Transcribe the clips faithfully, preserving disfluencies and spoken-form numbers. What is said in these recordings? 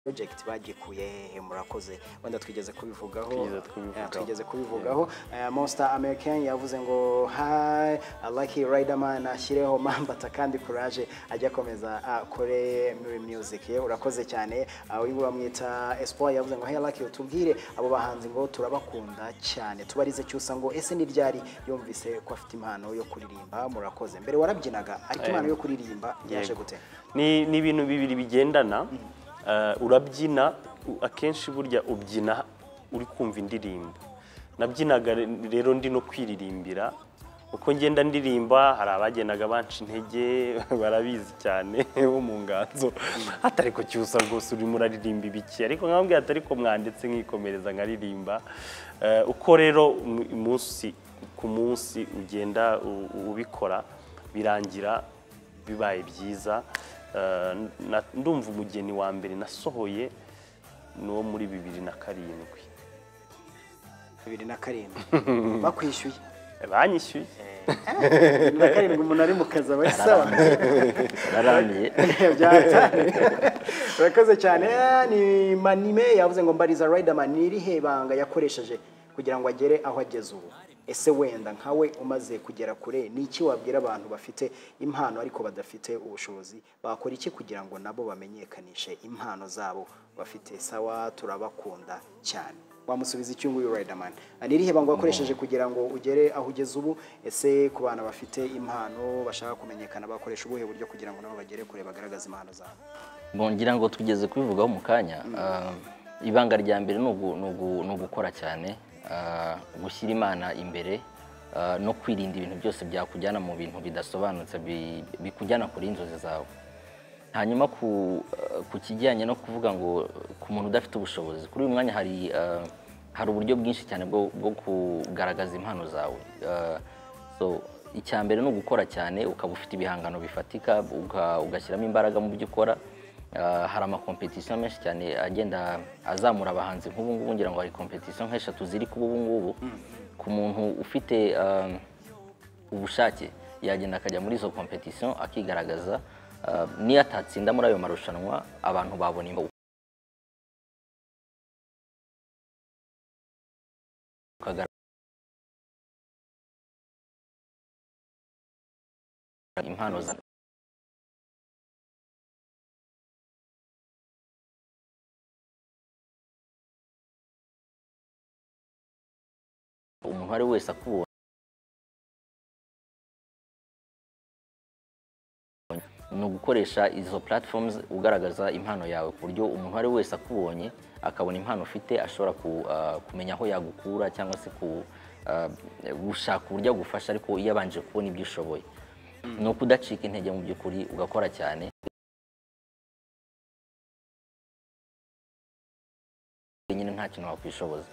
project bagikuye hehe murakoze wenda twigeze kubivugaho twigeze kubivugaho Monster American yavuze ngo hi I like Riderman ashyireho mambata kandi courage ajya komeza akore music ye urakoze cyane uyu bamwita Espoir yavuze ngo hey I like tubwire abo bahanzi ngo turabakunda cyane tubarize cyusa ngo ese ni ryari yumvise ko afite impano yo kuririmba murakoze mbere warabyinaga ariko impano yo kuririmba yaje gute ni ni ibintu bibiri bigendana urabyina akenshi burya ubyina uri kumva indirimbo nabyinaga rero ndi no kwiririmbira uko ngenda ndirimba hari abagenaga banca intege barabizi cyane bo mu nganzo atari ko cyusa rwose uri muraririmba ibiki ariko nkambwe atari ko mwanditse nkikomereza nkaririmba uko rero umunsi ku munsi ugenda ubikora birangira bibaye byiza ndumva umugeni wa mbere nasohoye no muri bibiri na karindwi bibiri na karindwi bakwishyuye banyishyuye na karindwi umuntu ari mu kazi aba sawa naramiye byatane urakoze cyane ni Manime yavuze ngo mbariza Riderman nirihe banga yakoresheje kugira ngo agere aho ageze ubu ese wenda nkawe umaze kugera kure niki wabwira abantu bafite impano ariko badafite ubushobozi bakora iki kugira ngo nabo bamenyekanishe impano zabo bafite sawa turabakunda cyane wamusubiza icyo nguyu Riderman nirihe banga wakoresheje kugira ngo ugere aho ugeze ubu ese ku bana bafite impano bashaka kumenyekana bakoresha ubuhe buryo kugira ngo nabo bagere kure bagaragaza impano zabo bongira ngo tugeze kubivugaho mu kanya ibanga rya mbere no gukora cyane gushyira imana imbere no kwirinda ibintu byose byakujyana mu bintu bidasobanutse bikujyana kuri inzozi zawe hanyuma ku kijyanye no kuvuga ngo ku muntu udafite ubushobozi kuri uyu mwanya hari hari uburyo bwinshi cyane bwo kugaragaza impano zawe so icya mbere no gukora cyane ukaba ufite ibihangano bifatika ugashyiramo imbaraga mu byo ukora hari ama competition menshi cyane agenda azamura abahanzi nk'ubu ngubu ngira ngo hari competition nk'eshatu ziri kuba ubu ngubu ku muntu ufite ubushake yagenda akajya muri izo competition akigaragaza niyo atatsinda muri ayo marushanwa abantu babona imbo impano za umuntu ari wese akubona no gukoresha izo platforms ugaragaza impano yawe ku buryo umuntu ari wese akubonye akabona impano ufite ashobora kumenya aho yagukura cyangwa se gushaka uburyo agufasha ariko iyo abanje kubona ibyo ushoboye no kudacika intege mu by'ukuri ugakora cyane nyine nta kintu wakwishoboza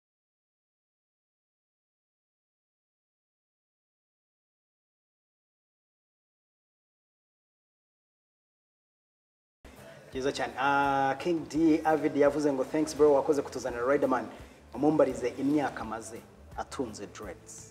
Kiza cyane ah King D Avid yavuze ngo thanks bro wakoze kutuzanira Riderman umumbarize imyaka maze atunze dreads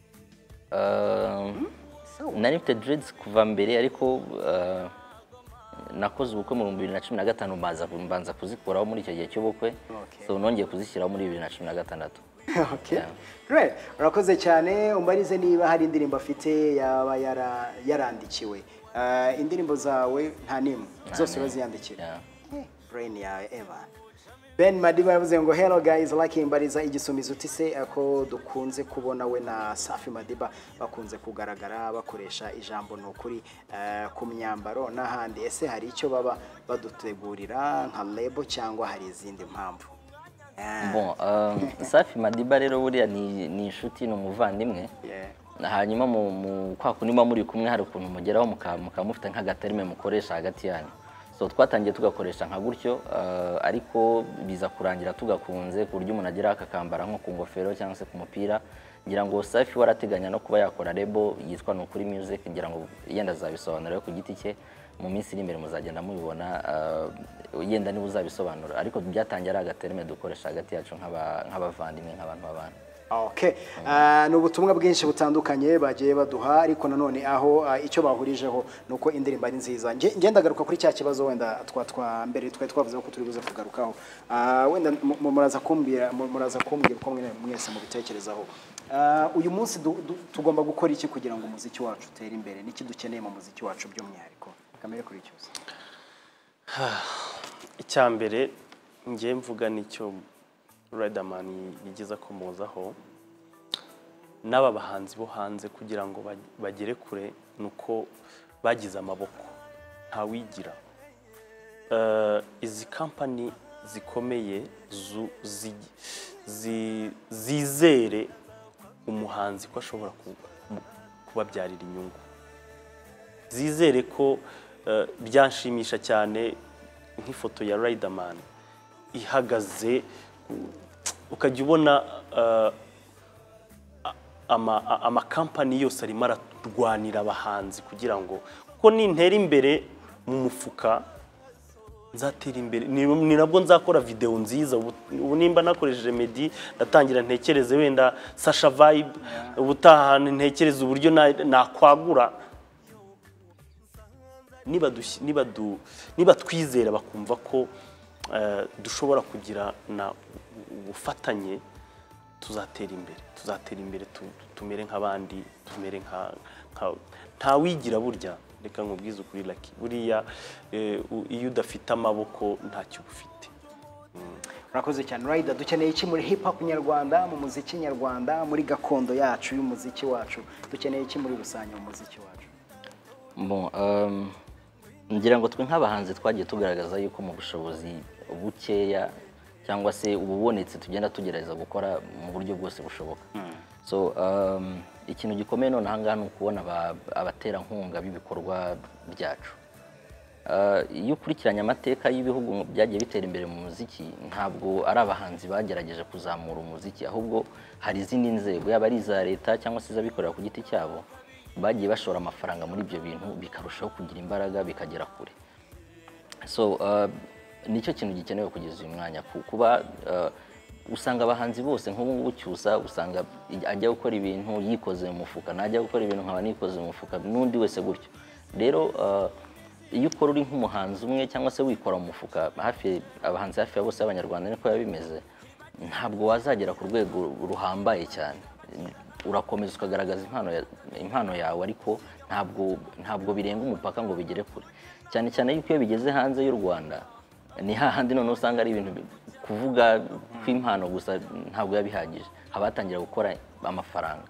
um nari mfite dreads kuva mbere ariko nakoze ubukwe mu bibiri na cumi na gatanu mbaza mbanza kuzikuraho muri icyo gihe cy'ubukwe so nongeye kuzishyiraho muri bibiri na cumi na gatandatu okay great urakoze cyane umbarize niba hari indirimbo afite yaba yarandikiwe indirimbo zawe nta nimwe zose baziyandikira brain ya Eva Ben Madiba yavuze ngo hello guys like imbariza igisumizo utise ako dukunze kubona we na Safi Madiba bakunze kugaragara bakoresha ijambo nukuri ku myambaro n'ahandi ese hari icyo baba badutegurira nka label cyangwa hari izindi mpamvu bon Safi Madiba rero buriya ni ni inshuti no muvandimwe hanyuma mu kwa kunima muri kumwe hari ukuntu mugeraho mukamufite nk'agaterime mukoresha hagati yanyu so twatangiye tugakoresha nka gutyo ariko biza kurangira tugakunze ku buryo umuntu agira akakambara nko ku ngofero cyangwa se ku mupira ngira ngo Safi warateganya no kuba yakora label yitwa Nukuri Music ngira ngo yenda zabisobanura ku giti cye mu minsi iri imbere muzagenda mubibona yenda niba uzabisobanura ariko byatangiye ari agaterime dukoresha hagati yacu nk'abavandimwe nk'abantu babana Okay. Uh, ni ubutumwa bwinshi butandukanye bagiye baduha ariko nanone aho uh, icyo bahurijeho nuko indirimbo ari nziza. Ngenda garuka kuri cya kibazo wenda twa twa mbere twa twavuze ko turi buze kugarukaho. Uh, wenda muraza kumbira muraza kumbira ko mwese mu bitekerezaho. Uh, uyu munsi tugomba gukora iki kugira ngo umuziki wacu utere imbere? Niki dukeneye mu muziki wacu by'umwihariko? Kamere kuri cyose. Icyambere ngiye mvuga nicyo Riderman yigeza komozaho n'aba bahanzi bo hanze kugira ngo bagere kure nuko bagize amaboko nta wigira. Uh, izi company zikomeye zizere umuhanzi ko ashobora kubabyarira inyungu, zizere ko uh, byanshimisha cyane nk'ifoto ya Riderman ihagaze ukajya ubona ama company yose arimo ararwanira abahanzi kugira ngo kuko nintera imbere mu mufuka nzatera imbere ni nabwo nzakora video nziza. Ubu nimba nakoresheje Medi ndatangira ntekereze wenda Sasha Vibe, ubutaha ntekereze uburyo nakwagura. Niba niba niba twizera bakumva ko dushobora kugira na ubufatanye, tuzatera imbere tuzatera imbere tumere nk'abandi, tumere nka nta wigira. Burya reka nkubwize ukuri Lucky, buriya iyo udafite amaboko ntacyo ufite. Urakoze cyane Rider. Dukeneye iki muri hip hop nyarwanda, mu muziki nyarwanda, muri gakondo yacu y'umuziki wacu? Dukeneye iki muri rusange mu muziki wacu? Bon, um, ngira ngo twe nk'abahanzi twagiye tugaragaza yuko mu bushobozi bukeya cyangwa se ububonetse tugenda tugerageza gukora mu buryo bwose bushoboka. Mm. So um, ikintu gikomeye none ahangaha ni ukubona abatera nkunga b'ibikorwa byacu. Uh, iyo ukurikiranye amateka y'ibihugu byagiye bitera imbere mu muziki, ntabwo ari abahanzi bagerageje kuzamura umuziki, ahubwo hari izindi nzego, yaba ari iza leta cyangwa se izabikorera ku giti cyabo, bagiye bashora amafaranga muri ibyo bintu bikarushaho kugira imbaraga bikagera kure. So uh, nicyo kintu gikenewe kugeza uyu mwanya, kuba uh, usanga abahanzi bose nk'ubu ngubu cyusa usanga ajya gukora ibintu yikoze mu mufuka, najya gukora ibintu nkaba nikoze mu mufuka, n'undi wese gutyo. Rero uh, iyo ukora uri nk'umuhanzi umwe cyangwa se wikora mu mufuka, hafi abahanzi hafi ya bose y'abanyarwanda niko yabimeze, ntabwo wazagera ku rwego ruhambaye cyane. Urakomeza ukagaragaza impano ya, impano yawe, ariko ntabwo ntabwo birenga umupaka ngo bigere kure. Cyane cyane yuko iyo bigeze hanze y'u Rwanda ni hahandi none usanga ari ibintu kuvuga kw'impano gusa ntabwo yabihagije, habatangira gukora amafaranga.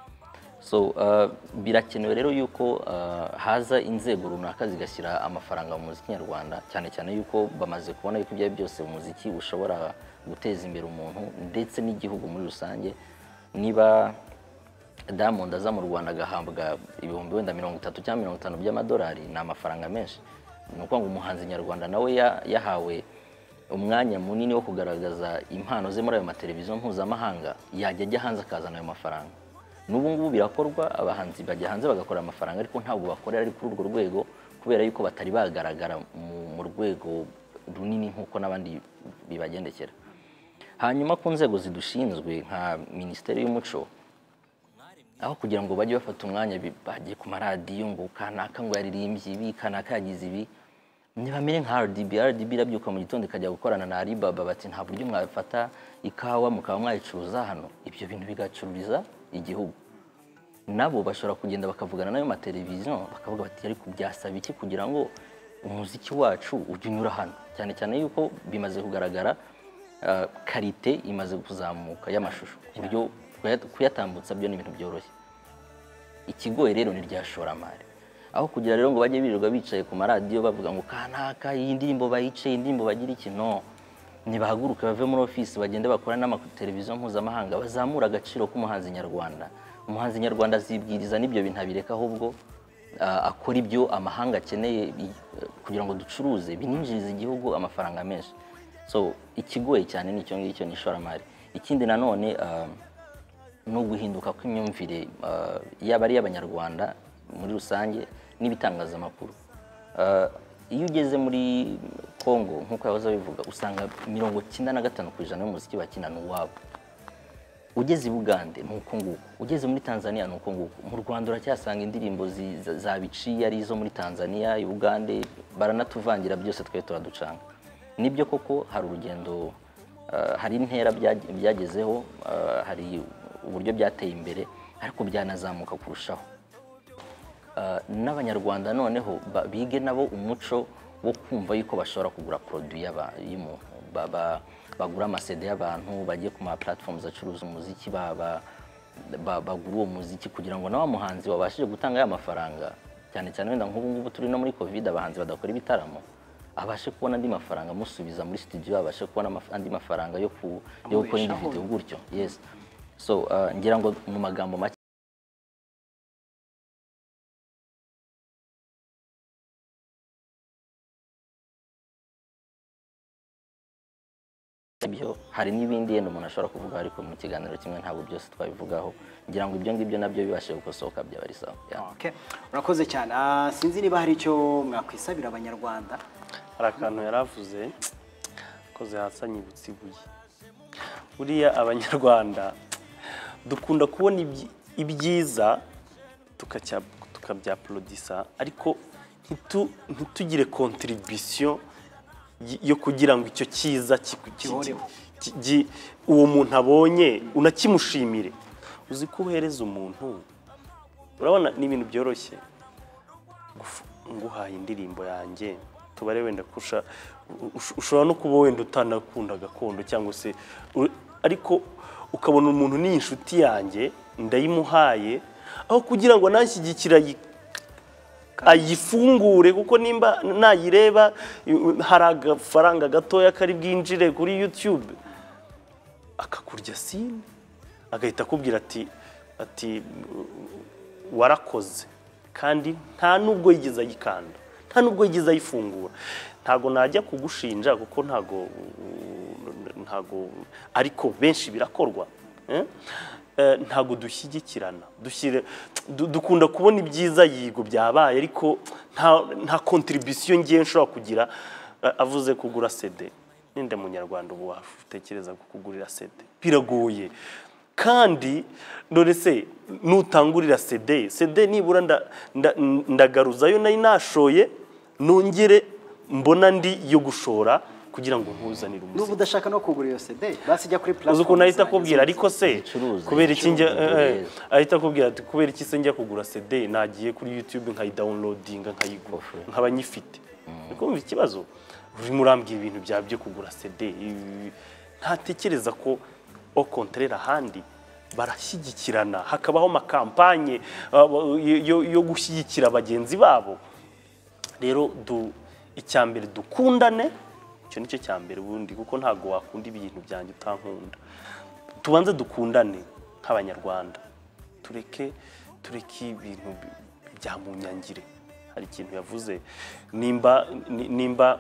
So uh, birakenewe rero yuko uh, haza inzego runaka zigashyira amafaranga mu muziki nyarwanda, cyane cyane yuko bamaze kubona yuko ibyo byose umuziki ushobora guteza imbere umuntu ndetse n'igihugu muri rusange. Niba Diamond aza mu Rwanda agahambwa ibihumbi wenda mirongo itatu cyangwa mirongo itanu by'amadolari, ni amafaranga menshi. Nuko ngo umuhanzi nyarwanda nawe yahawe umwanya munini wo kugaragaza impano ze muri ayo mateleviziyo mpuzamahanga, yajya ajya hanze akazana ayo mafaranga. N'ubu ngubu birakorwa, abahanzi bajya hanze bagakora amafaranga, ariko ntabwo bakorera ari kuri urwo rwego kubera yuko batari bagaragara mu rwego runini nk'uko n'abandi bibagendekera. Hanyuma ku nzego zidushinzwe nka Mnisteri Y'umuco, aho kugira ngo bajye bafata umwanya bagiye ku maradiyo ngo kanaka ngo yaririmbye ibi, kanaka yagize ibi, ntibamere nka R D B. R D B irabyuka mu gitondo ikajya gukorana na Alibaba, bati nta buryo mwafata ikawa mukaba mwayicuruza hano, ibyo bintu bigacururiza igihugu. Nabo bashobora kugenda bakavugana nayo mateleviziyo bakavuga bati ariko byasaba iki kugira ngo umuziki wacu ujye unyura hano, cyane cyane yuko bimaze kugaragara uh, karite imaze kuzamuka y'amashusho, uburyo kuyatambutsa byo ni ibintu byoroshye. Ikigoye rero ni rya shoramari, aho kugira rero ngo bajye birirwa bicaye ku maradiyo bavuga ngo kanaka iyi ndirimbo bayice, iyi ndirimbo bagira iki. No, nibahaguruka bave muri office bagende bakora n'amateleviziyo mpuzamahanga, bazamura agaciro k'umuhanzi nyarwanda. Umuhanzi nyarwanda azibwiriza n'ibyo bintu abireka, ahubwo uh, akora ibyo amahanga akeneye kugira ngo ducuruze, bininjiriza igihugu amafaranga menshi. So ikigoye cyane ni cyo ngicyo, ni shoramari. Ikindi nanone uh, no guhinduka kw'imyumvire uh, yaba ari y'abanyarwanda muri rusange n'ibitangazamakuru. Uh, iyo ugeze muri Kongo nk'uko yahoze bivuga, usanga mirongo icyenda na gatanu ku ijana y'umuziki bakina n'uwabo. ugeze i Bugande nuko nguko, ugeze muri Tanzania nuko nguko, mu Rwanda uracyasanga indirimbo za biciye ari izo muri Tanzania, i Bugande baranatuvangira byose twe turaducanga. Nibyo koko hari urugendo, hari intera byagezeho, hari uburyo byateye imbere, ariko byanazamuka kurushaho. N'abanyarwanda noneho bige nabo umuco wo kumva yuko bashobora kugura produit y'umuntu, bagura amasede y'abantu, bagiye ku ma platforms acuruza umuziki, bagura uwo muziki kugira ngo nawe muhanzi wabashije gutanga ya mafaranga, cyane cyane wenda nk'ubu ngubu turi no muri covid, abahanzi badakora ibitaramo, abashe kubona andi mafaranga musubiza muri studio, abashe kubona andi mafaranga yo gukora indi video gutyo. Yes, so ngira ngo mu magambo make ibyo hari n'ibindi yenda umuntu ashobora kuvuga, ariko mu kiganiro kimwe ntabwo byose twabivugaho, ngira ngo ibyo ngibyo nabyo bibashe gukosoka byabari sawa. Okay, urakoze cyane. Sinzi niba hari icyo mwakwisabira abanyarwanda. Hari akantu yaravuze koze hasanye ibutsibuye. Buriya abanyarwanda dukunda kubona ibyiza tukacya tukabyaprodisa, ariko ntitugire contribution yo kugira ngo icyo cyiza uwo muntu abonye unakimushimire. Uzi ko uhereza umuntu, urabona ni ibintu byoroshye, nguhaye indirimbo yanjye tubare wenda kusha, ushobora no kuba wenda utanakunda gakondo cyangwa se, ariko ukabona umuntu ni inshuti yanjye ndayimuhaye, aho kugira ngo nanshyigikira ayifungure, kuko nimba nayireba hari agafaranga gatoya kari bwinjire kuri YouTube, akakurya sine, agahita akubwira ati ati warakoze, kandi nta nubwo yigeze ayikanda, nta nubwo yigeze ayifungura. Ntago najya kugushinja kuko ntago ntago ariko benshi birakorwa, eh? Ntago dushyigikirana, dushyire dukunda kubona ibyiza yigo byabaye, ariko nta nta contribution ngiye nshobora kugira. Avuze kugura C D, ninde munyarwanda ubu watekereza kugurira C D? Biragoye. Kandi none se nutangurira C D, C D nibura ndagaruza yo nayi nashoye, nongere mbona ndi yo gushora kugira ngo ntuzanire umuziki. Nubu udashaka no kugura iyo C D, basi jya kuri platform. Uzi ko nahita kubwira, ariko se kubera iki njya ahita kubwira ati kubera iki se njya kugura C D, nagiye kuri YouTube nkayidownloadinga nkayigura nkabanyifite. Niko mvi ikibazo uri murambwiye ibintu byabyo kugura C D. Ntatekereza ko au contraire handi barashyigikirana, hakabaho makampanye yo gushyigikira abagenzi babo. Rero du icyambere dukundane, icyo nicyo cyambere ubundi, kuko ntago wakunda ibintu byanjye utankunda. Tubanze dukundane nk'abanyarwanda, tureke tureke ibintu bya munyangire. Hari ikintu yavuze, nimba nimba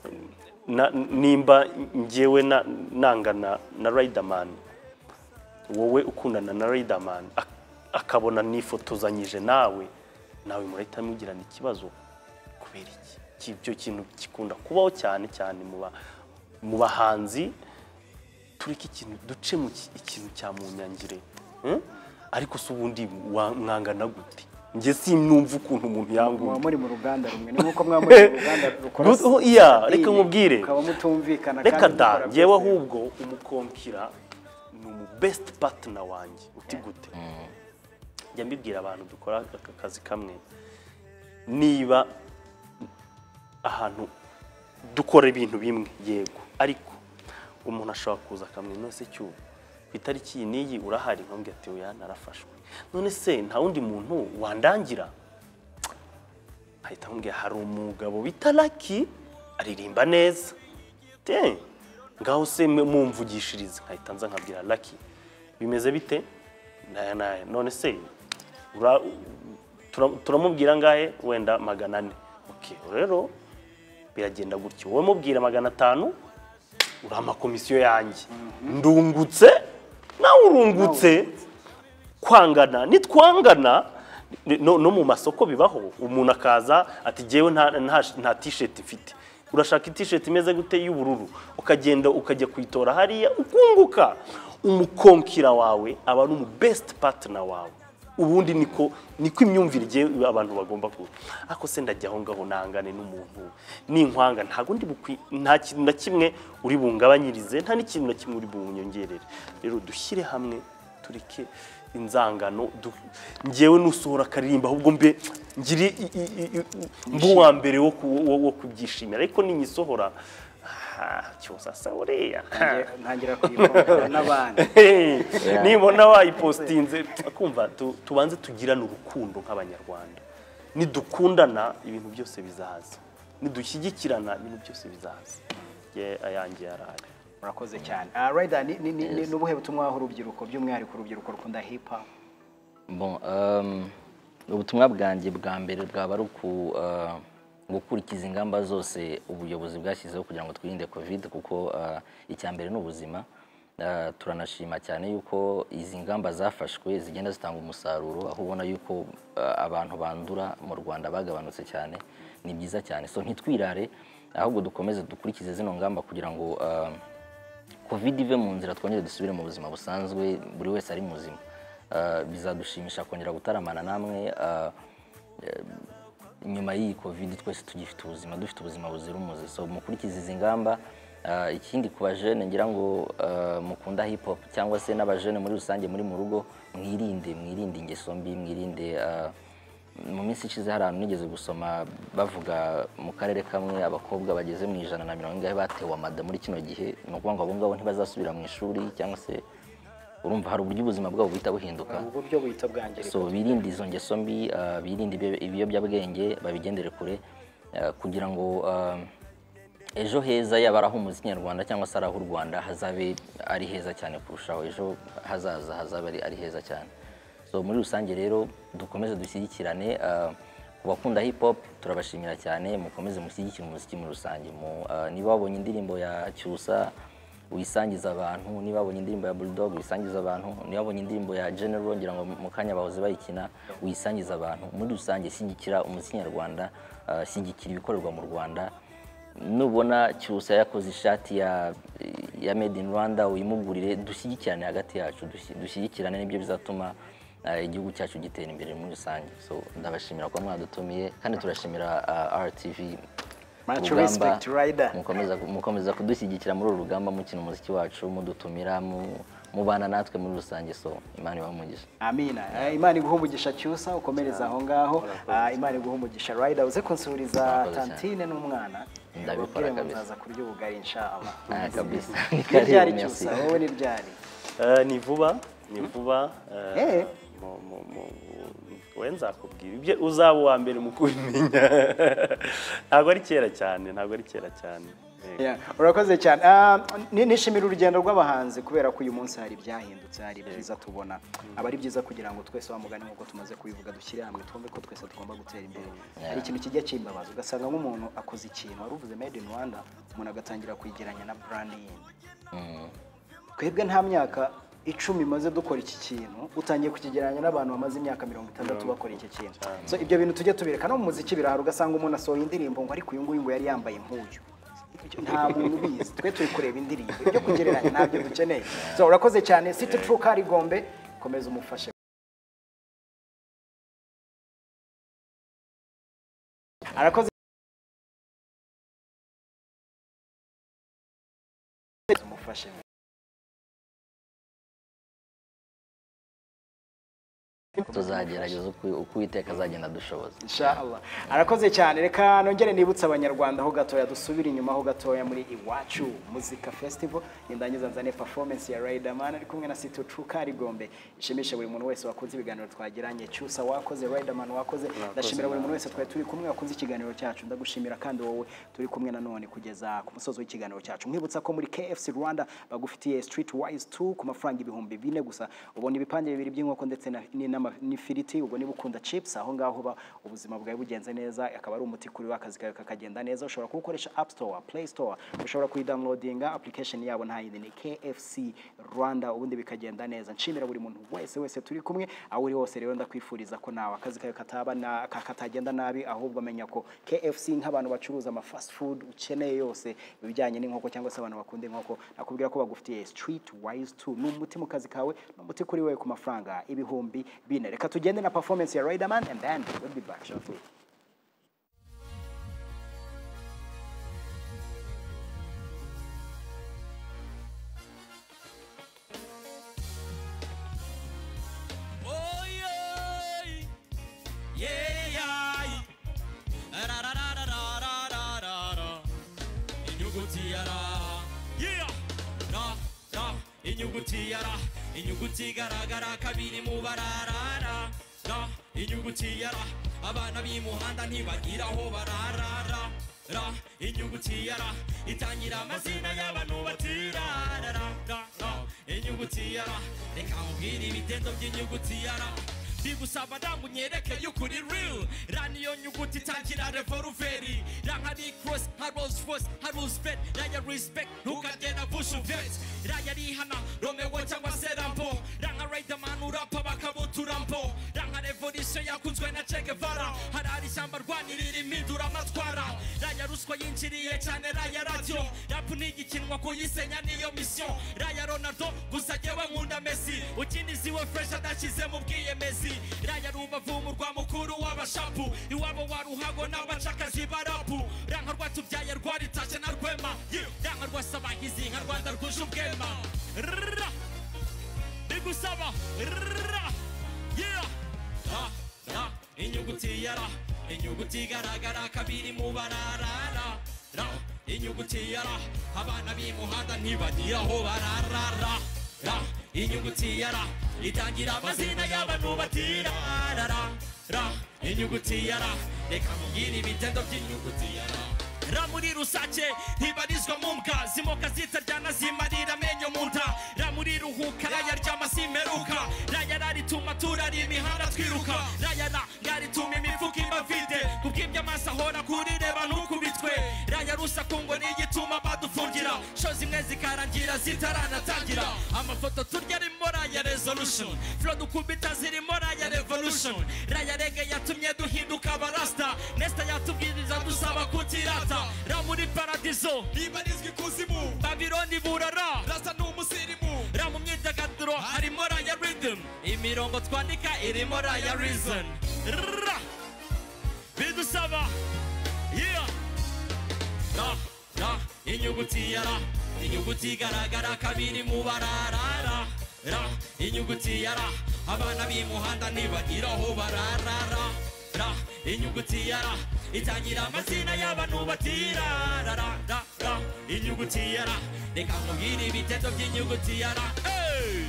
nimba ngewe nangana na Riderman, wowe ukundana na Riderman, akabona nifotozanyije nawe, nawe murahita mugirana ikibazo. Kubera iki? Ibyo kintu kikunda kubaho cyane cyane mu bahanzi. Tureke ikintu duce mu ikintu cya munyangire, ariko se ubundi mwangana gute? Nge sinumva ukuntu umuntu yanguye. Muri mu ruganda rumwe, ni nkuko mwamuri mu ruganda rukora. Iya, reka nkubwire, ukaba mutumvikana. Reka da ngewe ahubwo umukompira ni umu best partner wanjye. Uti gute? Njya mbibwira abantu dukora aka kazi kamwe, niba ahantu dukora ibintu bimwe yego, ariko umuntu ashobora kuza kamwe nose cyo itariki niyi urahari, nkambye ati oya narafashwe, none se nta wundi muntu wandangira? Ahita nkambye hari umugabo bita Lucky aririmba neza, te ngaho se mumvugishiriza. Ahita nza nkabwira Lucky bimeze bite, naya naya, none se turamubwira ngahe, wenda magana ane. Okay, rero biragenda gutyo, wowe mubwira magana atanu, urama komisiyo yanjye, ndungutse nawe urungutse. Kwangana nitwangana no, no mu masoko bibaho, umuntu akaza ati jewe nta nta t-shirt mfite, urashaka t-shirt imeze gute y'ubururu, ukagenda ukajya kwitora hariya ukunguka. umukonkira wawe aba ari umu best partner wawe ubundi niko niko imyumvire je abantu bagomba ku ako se ndajya aho ngaho nangane n'umuntu n'inkwanga ntago ndi bukwi nta kintu na kimwe uri bungabanyirize nta n'ikintu na kimwe uri bunyongerere rero dushyire hamwe turike inzangano ngewe nusohora karirimba ahubwo mbe ngiri mbu wa mbere wo wo kubyishimira ariko ninyisohora cyusa sauriya ntangira kuyibona n'abandi nibona wayipostinze kumva tubanze tugirana urukundo nk'abanyarwanda nidukundana ibintu byose bizaza nidushyigikirana ibintu byose bizaza ye ayange yaraye murakoze cyane ah Rider ni ni nubuhe butumwa aho urubyiruko by'umwihariko urubyiruko rukunda hip hop bon um ubutumwa bwanjye bwa mbere bwaba ari ku gukurikiza ingamba zose ubuyobozi bwashyizeho kugira ngo twirinde covid kuko icya mbere n'ubuzima turanashima cyane yuko izi ngamba zafashwe zigenda zitanga umusaruro aho ubona yuko abantu bandura mu Rwanda bagabanutse cyane ni byiza cyane so ntitwirare ahubwo dukomeze dukurikize zino ngamba kugira ngo covid ive mu nzira twongere dusubire mu buzima busanzwe buri wese ari muzima bizadushimisha kongera gutaramana namwe nyuma y'iyi covid twese tugifite ubuzima dufite ubuzima buzira umuze so mukurikiza izi ngamba ikindi ku bajene ngira ngo mukunda hip hop cyangwa se n'abajene muri rusange muri mu rugo mwirinde mwirinde ingeso mbi mwirinde mu minsi ishize hari ahantu nigeze gusoma bavuga mu karere kamwe abakobwa bageze mu ijana na mirongo ingahe batewe amada muri kino gihe no kuvuga ngo abo ngabo ntibazasubira mu ishuri cyangwa se urumva hari uburyo ubuzima bwabo buhita buhinduka uburyo buhita bwangirika so birinde izo ngeso mbi birinde ibiyobyabwenge babigendere kure kugira ngo ejo heza yaba ari ah'umuzi nyarwanda cyangwa se ari ah'u Rwanda hazabe ari heza cyane kurushaho ejo hazaza hazabe ari heza cyane so muri rusange rero dukomeze dushyigikirane ku bakunda hip hop turabashimira cyane mukomeze mushyigikire umuziki muri rusange niba wabonye indirimbo ya Cyusa wisangiza abantu niba wabonye indirimbo ya Bulldog wisangiza abantu niba wabonye indirimbo ya General ngira ngo mu kanya bahoze bayikina wisangiza abantu muri rusange shyigikira umuziki nyarwanda shyigikira ibikorerwa mu Rwanda nubona Cyusa yakoze ishati ya ya made in Rwanda uyimugurire dushyigikirane hagati yacu dushyigikirane nibyo bizatuma igihugu cyacu gitera imbere muri rusange so ndabashimira ko mwadutumiye kandi turashimira R T V much respect Rider mukomeza mukomeza kudushyigikira muri uru rugamba mukina umuziki wacu mudutumira mubana natwe muri rusange so Imana ibahumugisha amina Imana iguhumugisha Cyusa ukomereza aho ngaho Imana iguhumugisha Rider uze konsuriza tantine n'umwana ndabikora kabisa nzaza kurya ubugari inshallah kabisa ryari Cyusa wowe ni ryari ni vuba ni vuba eh wenza kubwira ibyo uzaba wa mbere mu kubimenya ntago ari kera cyane ntago ari kera cyane yeah urakoze cyane nishimira urugendo rw'abahanzi kubera ko uyu munsi hari byahindutse hari byiza tubona abari byiza kugira ngo twese bamugane nkuko tumaze kubivuga dushyire hamwe twumve ko twese tugomba gutera imbere hari ikintu kijya kimbabaza ugasanga nk'umuntu akoze ikintu waruvuze made in Rwanda umuntu agatangira kwigeranya na branding twebwe nta myaka icumi maze dukora iki kintu utangiye kukigeranya n'abantu bamaze imyaka mirongo itandatu bakora iki kintu so ibyo bintu tujye tubireka no mu muziki birahari ugasanga umuntu asohoye indirimbo ngo ariko uyu nguyu ngo yari yambaye nk'uyu nta muntu ubizi twe turi kureba indirimbo ibyo kugereranya ntabyo dukeneye so urakoze cyane City True Karigombe komeza umufashe arakoze umufashe tuzagerageza uko Uwiteka azagenda dushoboza inshallah arakoze cyane reka nongere nibutsa abanyarwanda aho gatoya dusubira inyuma aho gatoya muri Iwacu Muzika Festival indangiza nzane performance ya Riderman ari kumwe na City True Karigombe ishimishe buri muntu wese wakunze ibiganiro twagiranye Cyusa wakoze Riderman wakoze ndashimira buri muntu wese twari turi kumwe wakunze ikiganiro cyacu ndagushimira kandi wowe turi kumwe na none kugeza ku musozo w'ikiganiro cyacu mwibutsa ko muri K F C Rwanda bagufitiye Streetwise two ku mafaranga ibihumbi bine gusa ubona ibipande bibiri by'inkoko ndetse na n'ifiriti ubwo niba ukunda chips aho ngaho ba ubuzima bwawe bugenze neza akaba ari umuti kuri wakazi kawe kakagenda neza ushobora kuwukoresha App Store Play Store ushobora kuyidownloadinga application yabo nta yindi ni K F C Rwanda ubundi bikagenda neza nshimira buri muntu wese wese turi kumwe aho uri hose rero ndakwifuriza ko nawe akazi kawe kataba na katagenda nabi ahubwo amenya ko K F C nk'abantu bacuruza ama fast food ukeneye yose bijyanye n'inkoko cyangwa se abantu bakunda inkoko nakubwira ko bagufitiye Street Wise two n'umuti mu kazi kawe n'umuti kuri wewe ku mafaranga ibihumbi bine reka tugende na performance ya Riderman and then we'll be back shortly. Inyuguti yara, inyuguti garagara kabiri mu bararara. Ra, inyuguti yara, abana b'imuhanda ntibagira aho bararara. Ra, inyuguti yara, itangira amazina y'abantu batira. Ra, ra, ra, inyuguti yara, reka nkubwire ibitendo by'inyuguti yara. Bigusaba ndangu nyereke y'ukuri real. Ra niyo nyuguti itangira revolveri. Ra nkari cross, harus force, harus bet. Ra ya respect, ntukagenda push vet. Ra ya rihana, Romeo cyangwa se Rambo. Ra nka Riderman urapa bakabuturambo. Ra nka revolution yakunzwe na Che Guevara. Harari ishyamba rwanirira impindura amatwara. Ra ya ruswa yinjiriye cyane ra ya radio. Rap ni igikinwa kuyisenya niyo mission. Ra ya Ronaldo gusa jyewe nkunda Messi. Ukiniziwe fresh adashyize mu bwiyemezi. Raya rubavu mu rwa mukuru w'abashapu iwabo wa ruhago n'abacakazi barapu ranka rwatubyaye rwaritashe na rwema ranka rwasabahizi nka Rwanda rwuje ubwema bigusaba inyuguti yara inyuguti garagara kabiri mu bararara inyuguti yara abana b'imuhanda ntibagira aho bararara inyuguti yara itangira amazina y'abantu batira. Ra, ra, inyuguti yara, reka nkubwire ibitendo by'inyuguti yara. Ra muri rusake ntibarizwa mu mbwa zimoka zitaryana zimarira amenyo mu nda. Ra muri ruhuka raya ryama simeruka. Raya rarituma turari imihanda twiruka. Raya ra ngarituma imifuka iba vide. Kubw'ibyo amaso ahora kurireba ntukubitwe. Raya rusaku ngo nigituma badufungira. Sho zimwe zikarangira zitaranatangira. Amafoto turya arimo raya resolution. Flow dukubita zirimo raya revolution. Raya rege yatumye duhinduka abarasta. Nesta yatubwiriza dusaba kutirata. Ra muri paradizo nibarizwa ikuzimu Babyloni burara rasa n'umusirimu. Ra mu myidagaduro harimo raya rhythm imirongo twandika irimo raya reason. Ra bidusaba yeah. Ra ra inyuguti yara inyuguti garagara kabiri mu bararara. Ra inyuguti yara abana b'imuhanda ntibagira aho bararara. Ra inyuguti yara itangira amazina y'abantu batira. Ra ra ra ra inyuguti yara reka nkubwire ibitendo by'inyuguti yara. Hey!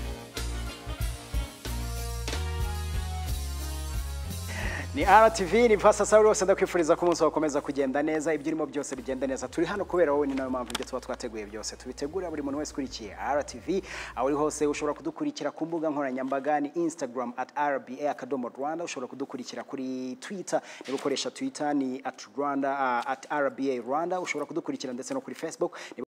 Ni R T V ni Pasa Saulo senda kwifuriza ko umunsi wakomeza kugenda neza ibyirimo byose bigenda neza turi hano kubera wowe ni nayo mpamvu ibyo tuba twateguye byose tubitegura buri muntu wese kurikiye R T V aho uri hose ushobora kudukurikira ku mbuga nkoranyambaga ni Instagram at r b a akadomo rwanda ushobora kudukurikira kuri Twitter niba ukoresha Twitter ni at rwanda uh, at r b a rwanda ushobora kudukurikira ndetse no kuri Facebook